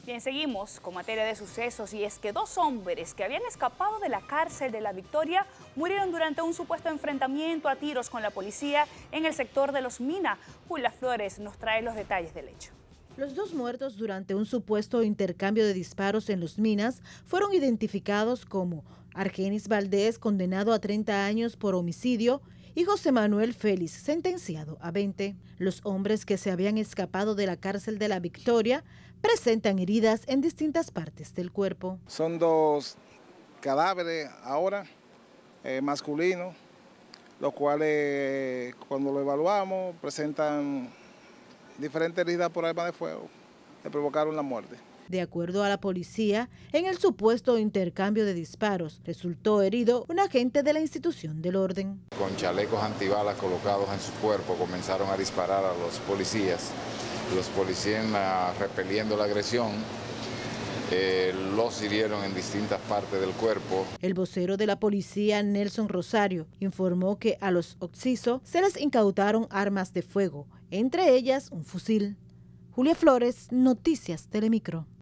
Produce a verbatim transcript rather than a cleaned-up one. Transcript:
Bien, seguimos con materia de sucesos y es que dos hombres que habían escapado de la cárcel de La Victoria murieron durante un supuesto enfrentamiento a tiros con la policía en el sector de Los Minas. Julia Flores nos trae los detalles del hecho. Los dos muertos durante un supuesto intercambio de disparos en Los Minas fueron identificados como Argenis Valdés, condenado a treinta años por homicidio, y José Manuel Félix, sentenciado a veinte. Los hombres que se habían escapado de la cárcel de La Victoria presentan heridas en distintas partes del cuerpo. Son dos cadáveres ahora, eh, masculinos, los cuales cuando lo evaluamos presentan diferentes heridas por arma de fuego que provocaron la muerte. De acuerdo a la policía, en el supuesto intercambio de disparos resultó herido un agente de la institución del orden. Con chalecos antibalas colocados en su cuerpo comenzaron a disparar a los policías. Los policías, repeliendo la agresión, eh, los hirieron en distintas partes del cuerpo. El vocero de la policía, Nelson Rosario, informó que a los occisos se les incautaron armas de fuego, entre ellas un fusil. Julia Flores, Noticias Telemicro.